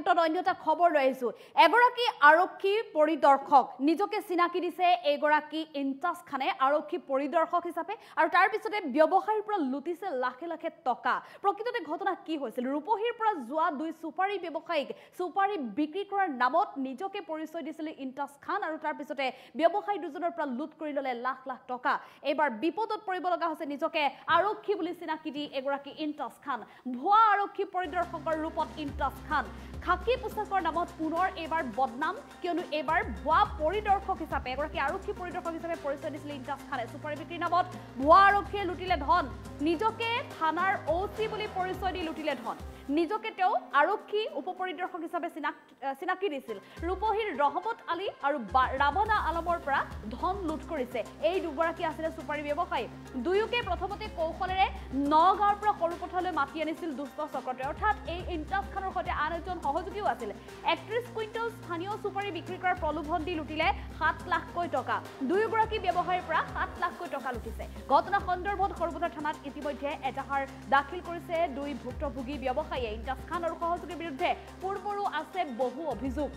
মুহূৰ্তত অন্য এটা খবৰ লৈ আহিছো এগৰাকী আৰক্ষী পৰিদৰ্শক নিজকে চিনাকি দিছে এগৰাকী ইনটাছ খানে আৰক্ষী পৰিদৰ্শক হিচাপে আৰু তাৰ পিছতে ব্যৱসায়ৰ পৰা লুটিছে লাখ লাখ টকা প্ৰকৃততে ঘটনা কি হৈছিল ৰূপহীৰ পৰা যোৱা দুই সুপাৰী ব্যৱসায়িক সুপাৰী বিক্ৰী কৰাৰ নামত নিজকে পৰিচয় দিছিল ইনটাছ খান আৰু তাৰ পিছতে ব্যৱসায়ী দুজনৰ পৰা লুট কৰি ললে লাখ লাখ টকা এবাৰ বিপদত পৰিব লগা হৈছে নিজকে আৰক্ষী বুলি চিনাকি দি এগৰাকী ইনটাছ খান ভুৱা আৰক্ষী পৰিদৰ্শকৰ ৰূপত ইনটাছ খান খাকি পোছাকৰ নামত পুনৰ এবাৰ বদনাম কিয়নো এবাৰ ভুৱা পৰিদৰ্শক হিচাপে এগৰাকী আৰক্ষী পৰিদৰ্শক হিচাপে পৰিচয় দিছিল ইনটাছ খানে সুপাৰী বিক্ৰীৰ নামত ভুৱা আৰক্ষীয়ে লুটিলে ধন নিজকে থানাৰ ওসি বুলি পৰিচয় দি লুটিলে ধন নিজকে তেওঁ আৰক্ষী উপপৰিদৰ্শক হিচাপে চিনাকি দিছিল ৰূপহীৰ ৰহমত আলী আৰু ৰাবনা আলমৰ পৰা ধন লুট কৰিছে এই দুগৰাকী আছিল সুপাৰী ব্যৱসায়ী দুয়োকে প্ৰথমতে কৌশলেৰে নগাঁৱৰ পৰা সৰুপথাৰলৈ মাতি আনিছিল দুষ্ট চক্ৰতে অৰ্থাৎ এই ইনটাছ খানৰ সৈতে আন এজন সহযোগীও আছিল 31 কুইণ্টল স্থানীয় সুপাৰী বিক্ৰী কৰাৰ প্ৰলোভন দি লুটিলে 7 লাখকৈ টকা দুয়োগৰাকী ব্যৱসায়ীৰ পৰা 7 লাখকৈ টকা লুটিছে ঘটনা সন্দৰ্ভত সৰুপথাৰ থানাত ইতিমধ্যে এজাহাৰ দাখিল কৰিছে দুই ভুক্তভোগী ব্যৱসায়ী ইনটাছ খান আৰু সহযোগীৰ বিৰুদ্ধে পূৰ্বৰো আছে বহু অভিযোগ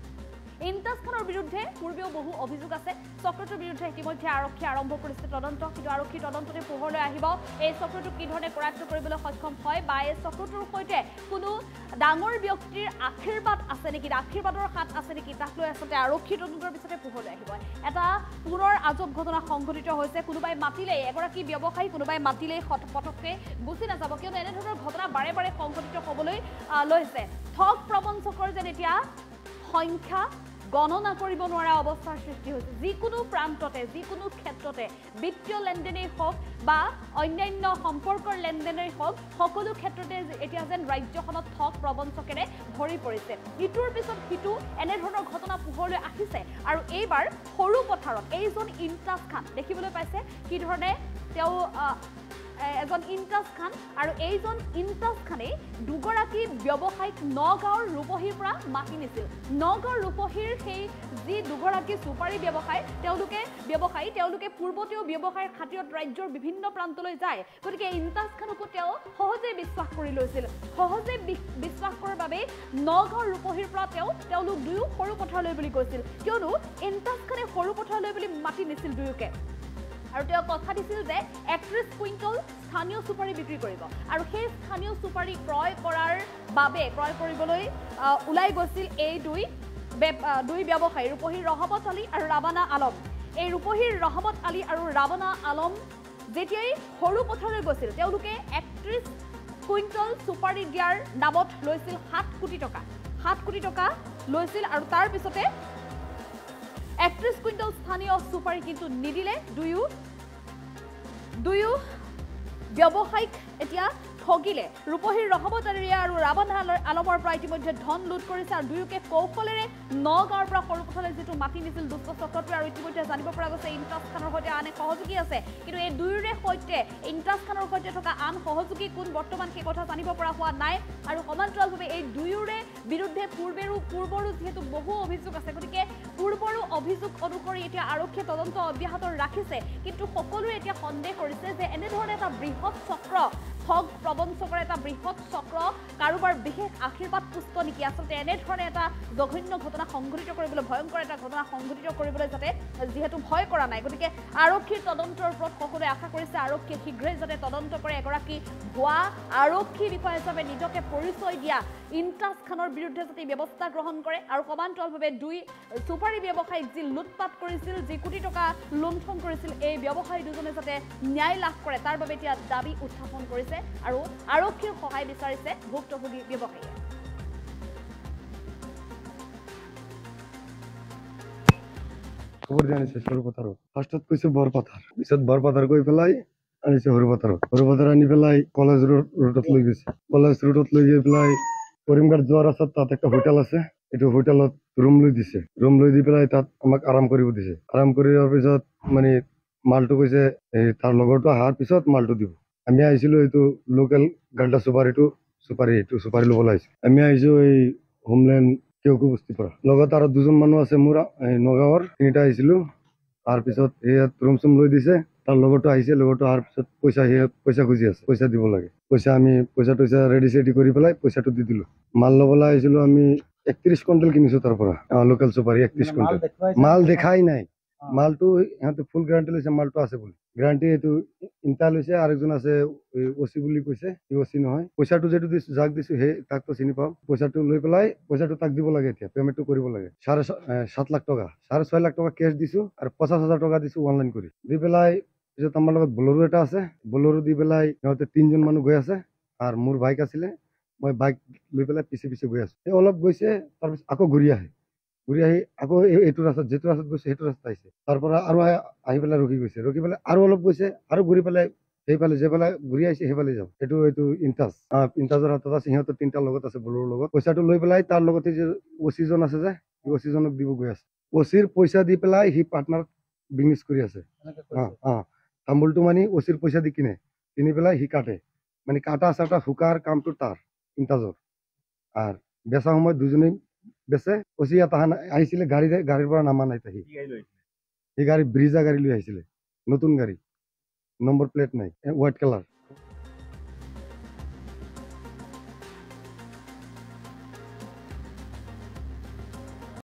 ইনটাছ খানৰ বিৰুদ্ধে পূৰ্বেও বহু অভিযোগ আছে চক্ৰটোৰ বিৰুদ্ধে ইতিমধ্যে আৰক্ষী আৰম্ভ কৰিছে তদন্ত কিন্তু আৰক্ষী তদন্ততে পোহৰলৈ আহিব এই চক্ৰটো কি ধৰণে কৰায়ত্ব কৰিবলৈ সক্ষম হয় বা এই চক্ৰটোৰ সৈতে কোনো ডাঙৰ ব্যক্তিৰ আশীৰ্বাদ আছে নেকি আশীৰ্বাদৰ হাত আছে নেকি তাক লৈ আচলতে আৰক্ষী তদন্তৰ পিছতে পোহৰলৈ আহিব এটা পুনৰ আজব ঘটনা সংঘটিত হৈছে কোনোবাই মাতিলেই এগৰাকী ব্যৱসায়ী কোনোবাই মাতিলেই পটককে গুচি নাযাব কিয়নো এনেধৰণৰ ঘটনা বাৰে বাৰে সংঘটিত হ'বলৈ লৈছে ঠগ প্ৰবঞ্চকৰ যেন এতিয়া সংখ্যা গণনা কৰিব নোৱাৰা অৱস্থাৰ সৃষ্টি হৈছে যিকোনো প্ৰান্ততে যিকোনো ক্ষেত্ৰতে বিত্তীয় লেনদেনেই হওক বা অন্যান্য সম্পৰ্কৰ লেনদেনেই হওক সকলো ক্ষেত্ৰতে এতিয়া যেন ৰাজ্যখনত ঠগ প্ৰবঞ্চকেৰে ভৰি পৰিছে ইটোৰ পিছত সিটো এনেধৰণৰ ঘটনা পোহৰলৈ আহিছে আৰু এইবাৰ সৰু পথাৰত এইজন ইনটাছ খান দেখিবলৈ পাইছে কি ধৰণে তেওঁ এজন ইনটাছ খান আৰু এইজন ইনটাছ খানে দুগৰাকী ব্যৱসায়িক নগাঁৱৰ ৰূপহীৰ পৰা মাতি নিছিল নগাঁৱৰ ৰূপহীৰ সেই যি দুগৰাকী সুপাৰী তেওঁলোকে পূৰ্বতেও ব্যৱসায়ৰ খাতিৰত ৰাজ্যৰ বিভিন্ন প্ৰান্তলৈ যায় গতিকে ইনটাছ খানকো তেওঁ সহজে বিশ্বাস কৰি লৈছিল সহজে বিশ্বাস কৰাৰ বাবে নগাঁৱৰ ৰূপহীৰ পৰা তেওঁলোক দুয়ো সৰু পথাৰলৈ বুলি কৈছিল কিয়নো ইনটাছ খানে সৰু পথাৰলৈ বুলি মাতি নিছিল দুয়োকে আৰু তেওঁ কথা দিছিল যে 31 কুইণ্টল স্থানীয় সুপাৰী বিক্ৰী কৰিব আৰু সেই স্থানীয় সুপাৰী ক্ৰয় কৰিবলৈ ওলাই গৈছিল এই দুই ব্যৱসায়ী ৰূপহীৰ ৰহমত আলী আৰু ৰাবানা আলম এই ৰূপহীৰ ৰহমত আলী আৰু ৰাবানা আলম যেতিয়াই সৰু পথাৰলৈ গৈছিল তেওঁলোকে 31 কুইণ্টল সুপাৰী দিয়াৰ নামত লৈছিল 7 কোটি টকা লৈছিল আৰু তাৰ পিছতে 31 কুইণ্টল স্থানীয় সুপাৰী কিন্তু নিদিলে দুয়ো ব্যৱসায়িক এতিয়া ঠগিলে ৰূপহীৰ ৰহমত আলী আৰু ৰাবানা আলমৰ পৰা ইতিমধ্যে ধন লুট কৰিছে আৰু দুয়োকে কৌশলেৰে নগাঁৱৰ পৰা সৰুপথাৰলৈ যিটো মাতি নিছিল দুষ্ট চক্ৰটোৱে আৰু ইতিমধ্যে জানিব পৰা গৈছে ইনটাছ খানৰ সৈতে আন এক সহযোগী আছে কিন্তু এই দুয়োৰে সৈতে ইনটাছ খানৰ সৈতে থকা আন সহযোগী কোন বৰ্তমান সেই কথা জানিব পৰা হোৱা নাই আৰু সমান্তৰালভাৱে এই দুয়োৰে বিৰুদ্ধে পূৰ্বৰো যিহেতু বহু অভিযোগ আছে গতিকে পূৰ্বৰো অভিযোগ অনুসৰি এতিয়া আৰক্ষীয়ে তদন্ত অব্যাহত ৰাখিছে কিন্তু সকলোৱে এতিয়া সন্দেহ কৰিছে যে এনেধৰণে এটা বৃহৎ চক্ৰ ঠগ প্ৰবঞ্চকৰ এটা বৃহৎ চক্ৰ কাৰোবাৰ বিশেষ আশীৰ্বাদ পুষ্ট নেকি আচলতে এনেধৰণে এটা জঘন্য ঘটনা সংঘটিত কৰিবলৈ ভয়ংকৰ এটা ঘটনা সংঘটিত কৰিবলৈ যাতে যিহেতু ভয় কৰা নাই গতিকে আৰক্ষীৰ তদন্তৰ ওপৰত সকলোৱে আশা কৰিছে আৰক্ষীয়ে শীঘ্ৰেই যাতে তদন্ত কৰে এগৰাকী ভুৱা আৰক্ষী বিষয়া হিচাপে নিজকে পৰিচয় দিয়া ইনটাছ খানৰ বিৰুদ্ধে যাতে ব্যৱস্থা গ্ৰহণ কৰে আৰু সমান্তৰালভাৱে দুই সুপাৰী ব্যৱসায়ীক যি লুটপাট কৰিছিল যি কোটি টকা লুণ্ঠন কৰিছিল এই ব্যৱসায়ী দুজনে যাতে ন্যায় লাভ কৰে তাৰ বাবে এতিয়া দাবী উত্থাপন কৰিছে আৰু আৰক্ষীৰ সহায় বিচাৰিছে ভুক্তভোগী ব্যৱসায়ীয়ে খবৰ জানিছে সৰু পথাৰত ফাৰ্ষ্টত কৈছে বৰপথাৰ পিছত বৰপথাৰ গৈ পেলাই আনিছে সৰু পথাৰ আনি পেলাই কলেজ ৰোডত লৈ গৈছে কলেজ ৰোডত লৈ গৈ পেলাই কৰিমগড় যোৱাৰ ৰাস্তাত তাত একটা হোটেল আছে এইটো হোটেলত ৰুম লৈ দিছে ৰুম লৈ দি পেলাই তাত আমাক আৰাম কৰিব দিছে আৰাম কৰাৰ পিছত মানে মালটো কৈছে তাৰ লগৰটো অহাৰ পিছত মালটো দিব আমি আহিছিলো এইটো লোকেল গাল্টা সুপাৰী ল'বলৈ আহিছো আমি আহিছো এই হোমলেণ্ড কেউকো বস্তিৰ পৰা লগত আৰু দুজন মানুহ আছে মোৰ নগাঁৱৰ তিনিটা আহিছিলো তাৰপিছত ইয়াত ৰুম চুম লৈ দিছে তাৰ লগতো আহিছে, লগতো অহাৰ পিছত পইচা খুজি আছে, পইচা দিব লাগে। আমি পইচা ৰেডি চেডি কৰি পেলাই পইচাটো দি দিলো। মাল ল'বলৈ আহিছিলো আমি 31 কুইণ্টেল কিনিছো তাৰ পৰা, লোকেল চুপাৰী 31 কুইণ্টেল। মাল দেখাই নাই, মালটো সিহঁতে ফুল গ্যাৰাণ্টি লৈছে, মালটো আছে বুলি। গ্যাৰাণ্টি এইটো ইনটা লৈছে, আৰু একজন আছে ওচি বুলি কৈছে, ওচি নহয়। পইচাটো যেটো দিছো, যাক দিছো সেই তাকতো চিনি পাওঁ। পইচাটো লৈ পেলাই পইচাটো তাক দিব লাগে, এতিয়া পেমেণ্টটো কৰিব লাগে। 7.5 লাখ টকা, 6.5 লাখ টকা কেছ দিছো, আৰু 50,000 টকা দিছো অনলাইন কৰি। দি পেলাই পিছত আমাৰ লগত বলেৰো এটা আছে, বলেৰো দি পেলাই সিহঁতে 3জন মানুহ গৈ আছে, আৰু মোৰ বাইক আছিলে, মই বাইক লৈ পেলাই পিছে গৈ আছো। সেই অলপ গৈছে, তাৰপিছত আকৌ ঘূৰি আহি আকৌ এইটো ৰাস্তাত, যিটো ৰাস্তাত গৈছে সেইটো ৰাস্তাত আহিছে। তাৰ পৰা আৰু আহি পেলাই ৰখি পেলাই আৰু অলপ গৈছে, আৰু ঘূৰি পেলাই সেইফালে যেফালে ঘূৰি আহিছে সেইফালে যাওঁ। এইটো ইনটাজৰ হাতত আছে, সিহঁতৰ 3টাৰ লগত আছে, বলেৰোৰ লগত। পইচাটো লৈ পেলাই তাৰ লগতে যে ওচিজন আছে যে, ওচিজনক দিব গৈ আছে। ওচিৰ পইচা দি পেলাই সি পাৰ্টনাৰ বিজনেছ কৰি আছে। তামোলটো মানে ওচিৰ পইচা দি কিনি পেলাই সি কাটে, মানে কাটা চাটা শুকাৰ কামটো তাৰ ইনটাজৰ। আৰু বেচা সময়ত দুজনেই বেচে। ওচি এটা আহিছিলে গাড়ীৰ পৰা নামা নাই, সি গাড়ী ব্ৰিজা গাড়ী লৈ আহিছিলে, নতুন গাড়ী, নম্বৰ প্লেট নাই, হোৱাইট কালাৰ।